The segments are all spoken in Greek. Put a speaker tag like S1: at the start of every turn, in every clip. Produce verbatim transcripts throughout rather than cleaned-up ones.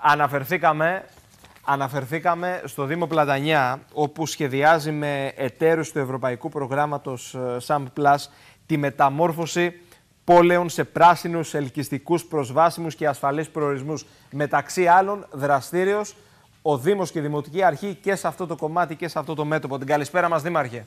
S1: Αναφερθήκαμε, αναφερθήκαμε στο Δήμο Πλατανιά, όπου σχεδιάζει με εταίρους του Ευρωπαϊκού Προγράμματος ΣΑΜΠ Πλας τη μεταμόρφωση πόλεων σε πράσινους, ελκυστικούς, προσβάσιμους και ασφαλείς προορισμούς. Μεταξύ άλλων, δραστήριος ο Δήμος και η Δημοτική Αρχή και σε αυτό το κομμάτι και σε αυτό το μέτωπο. Την καλησπέρα μας, Δήμαρχε.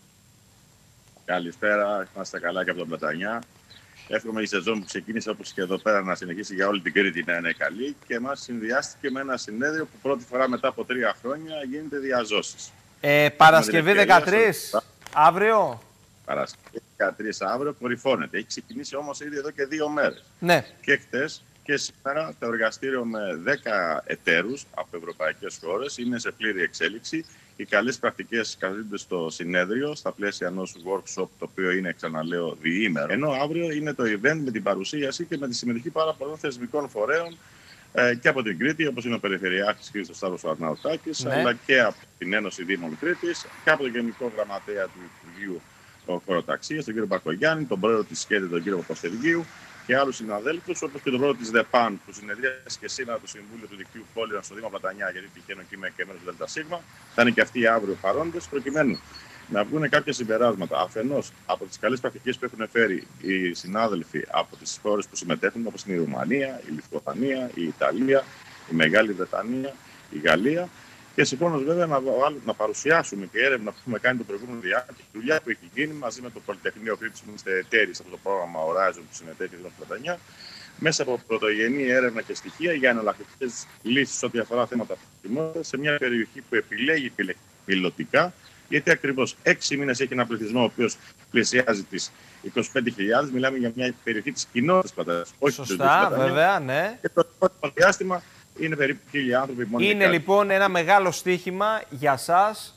S2: Καλησπέρα, είμαστε καλά και από τον Πλατανιά. Εύχομαι η σεζόν που ξεκίνησε όπως και εδώ πέρα να συνεχίσει για όλη την Κρήτη να είναι καλή και μας συνδυάστηκε με ένα συνέδριο που πρώτη φορά μετά από τρία χρόνια γίνεται διαζώσεις.
S1: Ε, Παρασκευή δεκατρείς, στο... αύριο.
S2: Παρασκευή δεκατρείς αύριο κορυφώνεται. Έχει ξεκινήσει όμως ήδη εδώ και δύο μέρες.
S1: Ναι.
S2: Και χτες και σήμερα το εργαστήριο με δέκα εταίρους από ευρωπαϊκές χώρες είναι σε πλήρη εξέλιξη. Οι καλές πρακτικές καλύπτονται στο συνέδριο, στα πλαίσια ενός workshop, το οποίο είναι, ξαναλέω, διήμερο. Ενώ αύριο είναι το event με την παρουσίαση και με τη συμμετοχή πάρα πολλών θεσμικών φορέων ε, και από την Κρήτη, όπως είναι ο Περιφερειάρχης κ. Σταύρος Αρναουτάκης, ναι. αλλά και από την Ένωση Δήμων Κρήτης και από τον Γενικό Γραμματέα του Υπουργείου Χωροταξίας, τον κ. Μπακογιάννη, τον πρόεδρο της ΣΚΕΤΕ, τον κ. Παπαστεργίου, και άλλους συναδέλφους, όπως και τον πρόεδρο της ΔΕΠΑΝ, που συνεδρίασε και σήμερα το Συμβούλιο του Δικτύου Πόλεων στο Δήμο Πλατανιά, γιατί τυχαίνω και είμαι και μέρος του ΔΣ. Θα είναι και αυτοί αύριο παρόντες, προκειμένου να βγουν κάποια συμπεράσματα. Αφενός από τις καλές πρακτικές που έχουν φέρει οι συνάδελφοι από τις χώρες που συμμετέχουν, όπως είναι η Ρουμανία, η Λιθουανία, η Ιταλία, η Μεγάλη Βρετανία, η Γαλλία. Και συγχρόνως βέβαια να, να παρουσιάσουμε και έρευνα που έχουμε κάνει το προηγούμενο διάστημα και τη δουλειά που έχει γίνει μαζί με το Πολυτεχνείο Κρήτης που είμαστε εταίροι σε αυτό το πρόγραμμα Horizon που συμμετέχει εδώ στην Πλατανιά, μέσα από πρωτογενή έρευνα και στοιχεία για εναλλακτικές λύσεις ό,τι αφορά θέματα προτιμότητας σε μια περιοχή που επιλέγει πιλωτικά, γιατί ακριβώς έξι μήνες έχει ένα πληθυσμό ο οποίος πλησιάζει τις είκοσι πέντε χιλιάδες. Μιλάμε για μια περιοχή της κοινότητας Πλατανιάς.
S1: Σωστά, βέβαια, ναι.
S2: Και το επόμενο διάστημα είναι περίπου χίλια άνθρωποι μόνο.
S1: Είναι λοιπόν ένα μεγάλο στοίχημα για σας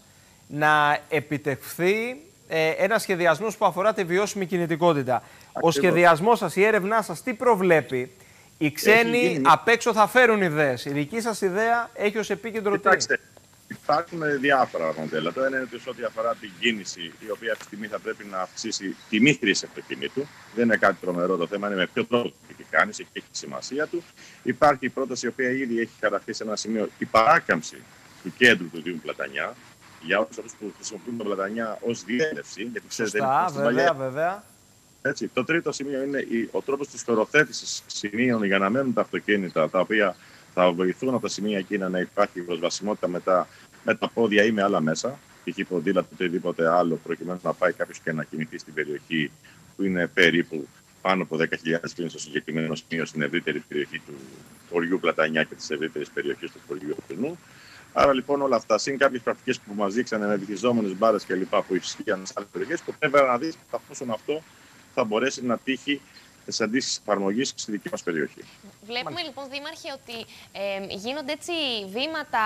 S1: να επιτευχθεί ε, ένα σχεδιασμός που αφορά τη βιώσιμη κινητικότητα. Ακριβώς. Ο σχεδιασμός σας, η έρευνά σας, τι προβλέπει? Οι ξένοι γίνει... απ' έξω θα φέρουν ιδέες. Η δική σας ιδέα έχει ως επίκεντρο τι?
S2: Κοιτάξτε, υπάρχουν διάφορα μοντέλα. Το ένα είναι ότι σε ό,τι αφορά την κίνηση, η οποία αυτή τη στιγμή θα πρέπει να αυξήσει τιμή χρήση αυτοκινήτου. Δεν είναι κάτι τρομερό το θέμα, είναι με ποιο τρόπο το έχει κάνει και έχει τη σημασία του. Υπάρχει η πρόταση, η οποία ήδη έχει χαρακτήσει σε ένα σημείο, η παράκαμψη του κέντρου του Δήμου Πλατανιά, για όλους αυτούς που χρησιμοποιούν την Πλατανιά ως διέλευση. Γιατί ξέρετε,
S1: Σωστά,
S2: είναι
S1: βέβαια, βέβαια.
S2: Έτσι. Το τρίτο σημείο είναι ο τρόπος της χωροθέτησης σημείων για να μένουν τα αυτοκίνητα, τα οποία θα βοηθούν από τα σημεία εκείνα να υπάρχει προσβασιμότητα μετά με τα πόδια ή με άλλα μέσα, π.χ. ποδήλατο ή οτιδήποτε άλλο, προκειμένου να πάει κάποιος και να κινηθεί στην περιοχή που είναι περίπου πάνω από δέκα χιλιάδες κλίνες στο συγκεκριμένο σημείο, στην ευρύτερη περιοχή του χωριού Πλατανιά και της ευρύτερης περιοχής του χωριού Ορεινού. Άρα λοιπόν όλα αυτά, συν κάποιες πρακτικές που μας δείξανε με βυθιζόμενες μπάρες κλπ. Που ισχύαν σε άλλες περιοχές, που πρέπει να δεις κατά πόσον αυτό θα μπορέσει να τύχει της αντίστοιχης εφαρμογής στη δική μας περιοχή.
S3: Βλέπουμε Μάλιστα. λοιπόν, Δήμαρχε, ότι ε, γίνονται έτσι βήματα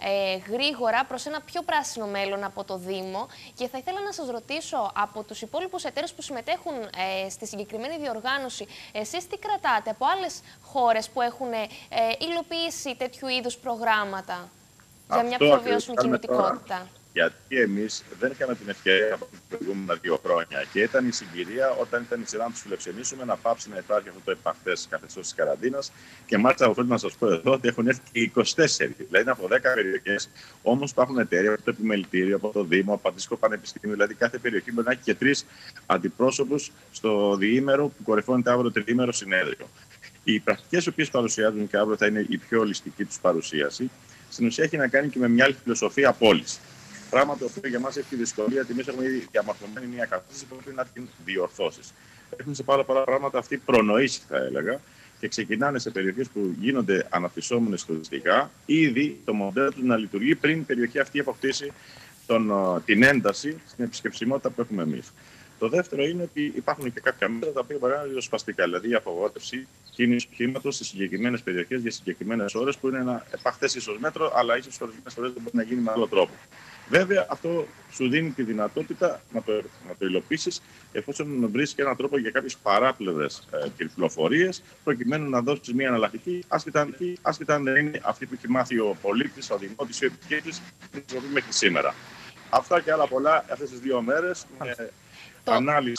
S3: ε, γρήγορα προς ένα πιο πράσινο μέλλον από το Δήμο και θα ήθελα να σας ρωτήσω από τους υπόλοιπους εταίρους που συμμετέχουν ε, στη συγκεκριμένη διοργάνωση, εσείς τι κρατάτε από άλλες χώρες που έχουν ε, υλοποιήσει τέτοιου είδους προγράμματα για μια πιο βιώσιμη κινητικότητα?
S2: Τώρα. Γιατί εμείς δεν είχαμε την ευκαιρία από τα προηγούμενα δύο χρόνια και ήταν η συγκυρία όταν ήταν η σειρά να τους φιλοξενήσουμε να πάψει να υπάρχει αυτό το επαχθές καθεστώς της καραντίνας. Και μάλιστα οφείλω να σας πω εδώ ότι έχουν έρθει και είκοσι τέσσερις, δηλαδή είναι από δέκα περιοχές. Όμως υπάρχουν εταιρεία από το Επιμελητήριο, από το Δήμο, από το Αντίστοιχο Πανεπιστήμιο. Δηλαδή κάθε περιοχή μπορεί να έχει και τρεις αντιπρόσωπους στο διήμερο που κορυφώνεται αύριο το τριήμερο συνέδριο. Οι πρακτικές οι οποίες παρουσιάζουν και αύριο θα είναι η πιο ολιστική τους παρουσίαση. Στην ουσία έχει να κάνει και με μια άλλη φιλοσοφία πόλης. Πράγμα το οποίο για μας έχει τη δυσκολία, γιατί εμείς έχουμε ήδη διαμορφωμένη μια κατάσταση που πρέπει να την διορθώσεις. Έχουν σε πάρα πολλά πράγματα αυτή προνοήσει, θα έλεγα, και ξεκινάνε σε περιοχές που γίνονται αναπτυσσόμενες τουριστικά, ήδη το μοντέλο του να λειτουργεί πριν η περιοχή αυτή αποκτήσει τον, την ένταση στην επισκεψιμότητα που έχουμε εμείς. Το δεύτερο είναι ότι υπάρχουν και κάποια μέτρα τα οποία μπορεί να είναι ριζοσπαστικά, δηλαδή η απογόρευση κίνηση οχήματος σε συγκεκριμένες περιοχές για συγκεκριμένες ώρες, που είναι ένα επαχθές ίσως μέτρο, αλλά ίσως ορισμένες φορές δεν μπορεί να γίνει με άλλο τρόπο. Βέβαια, αυτό σου δίνει τη δυνατότητα να το, να το υλοποιήσεις εφόσον βρεις και έναν τρόπο για κάποιες παράπλευρες ε, κυκλοφορίες, προκειμένου να δώσεις μια εναλλακτική, άσχετα αν δεν είναι αυτή που έχει μάθει ο πολίτης, ο δημότης ή ο επισκέπτης, μέχρι σήμερα. Αυτά και άλλα πολλά αυτές τις δύο μέρες, με το... ανάλυση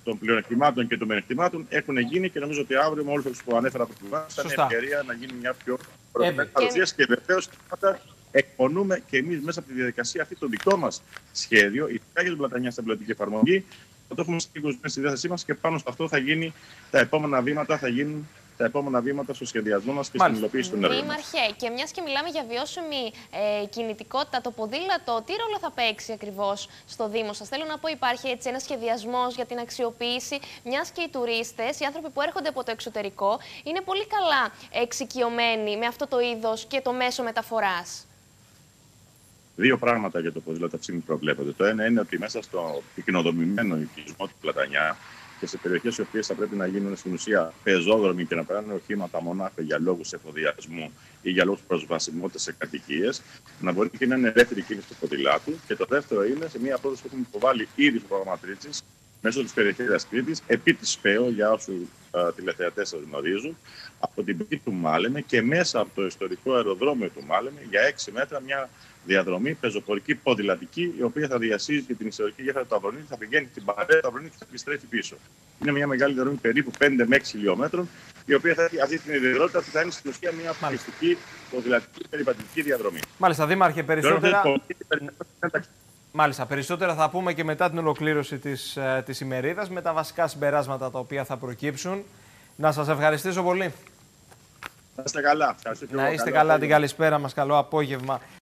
S2: των πλεονεκτημάτων και των μειονεκτημάτων έχουν γίνει και νομίζω ότι αύριο με όλους αυτούς που ανέφερα από την βάση θα είναι ευκαιρία να γίνει μια πιο προηγούμενη παρουσίαση και βεβαίως εκπονούμε και εμείς μέσα από τη διαδικασία αυτή το δικό μας σχέδιο, ειδικά για την Πλατανιά στην πιλωτική εφαρμογή. Θα το έχουμε στις στη διάθεσή μας και πάνω σε αυτό θα γίνει τα επόμενα βήματα, θα γίνουν τα επόμενα βήματα στο σχεδιασμό μας και στην υλοποίηση των έργων.
S3: Δήμαρχε, και μιας και μιλάμε για βιώσιμη ε, κινητικότητα, το ποδήλατο, τι ρόλο θα παίξει ακριβώς στο Δήμο σας? Θέλω να πω, υπάρχει έτσι ένας σχεδιασμός για την αξιοποίηση, μιας και οι τουρίστες, οι άνθρωποι που έρχονται από το εξωτερικό, είναι πολύ καλά εξοικειωμένοι με αυτό το είδος και το μέσο μεταφοράς.
S2: Δύο πράγματα για το ποδήλατο αυτή τη στιγμή προβλέπονται. Το ένα είναι ότι μέσα στο πυκνοδομημένο οικισμό του Πλατανιά και σε περιοχές οι οποίες θα πρέπει να γίνουν στην ουσία πεζόδρομοι και να περνάνε οχήματα μονάχα για λόγους εφοδιασμού ή για λόγους προσβασιμότητας σε κατοικίες, να μπορεί και να είναι ελεύθερη κίνηση του ποδηλάτου. Και το δεύτερο είναι σε μια πρόταση που έχουμε υποβάλει ήδη στο πρόγραμμα Τρίτης μέσω της περιοχής Κρήτης, επί της ΣΠΕΟ, για όσους τηλεθεατές το γνωρίζουν, από την πηγή του Μάλεμε και μέσα από το ιστορικό αεροδρόμιο του Μάλεμε για έξι μέτρα μια διαδρομή πεζοπορική ποδηλατική, η οποία θα διασύζει την ιστορική γέφυρα του Ταυρονίτη, θα πηγαίνει στην παρέα του Ταυρονίτη και θα επιστρέφει πίσω. Είναι μια μεγάλη διαδρομή περίπου πέντε με έξι χιλιόμετρων, η οποία θα έχει αυτή την ιδιαιτερότητα ότι θα είναι στην ουσία μια αποκλειστική ποδηλατική περιπατητική διαδρομή.
S1: Μάλιστα, Δήμαρχε, περισσότερα. Μάλιστα, περισσότερα θα πούμε και μετά την ολοκλήρωση της, της ημερίδας με τα βασικά συμπεράσματα τα οποία θα προκύψουν. Να σας ευχαριστήσω πολύ.
S2: Να είστε καλά.
S1: Να είστε καλά, την καλησπέρα μας. Καλό απόγευμα.